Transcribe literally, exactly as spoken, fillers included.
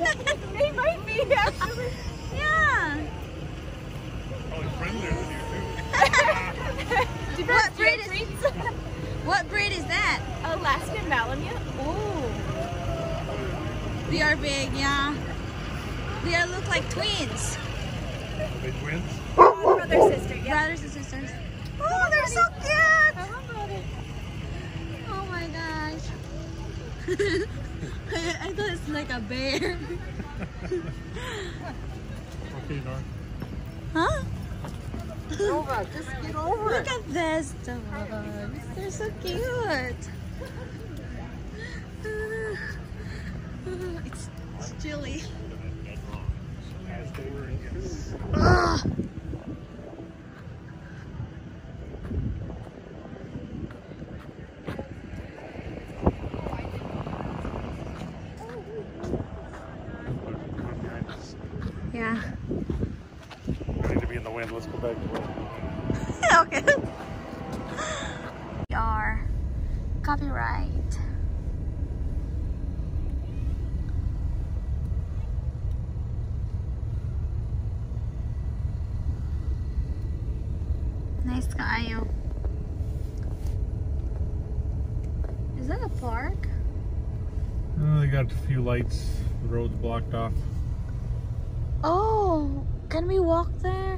They might be, actually. Yeah. Probably friendlier than you, too. What breed is What breed is that? Alaskan Malamute. Oh. They are big, yeah. They are look like twins. Are they twins? Oh, brother, sister, yeah. Brothers and sisters. Oh, they're so cute. Oh my gosh. I, I thought it's like a bear. Okay, Nora. Huh? Nova, just get over Look it. at this dogs. They're so cute. It's, it's chilly. Ugh. Yeah. Ready to be in the wind. Let's go back to work. Okay. We are copyright. Nice kaayo. Is that a park? Oh, they got a few lights. The road's blocked off. Oh, can we walk there?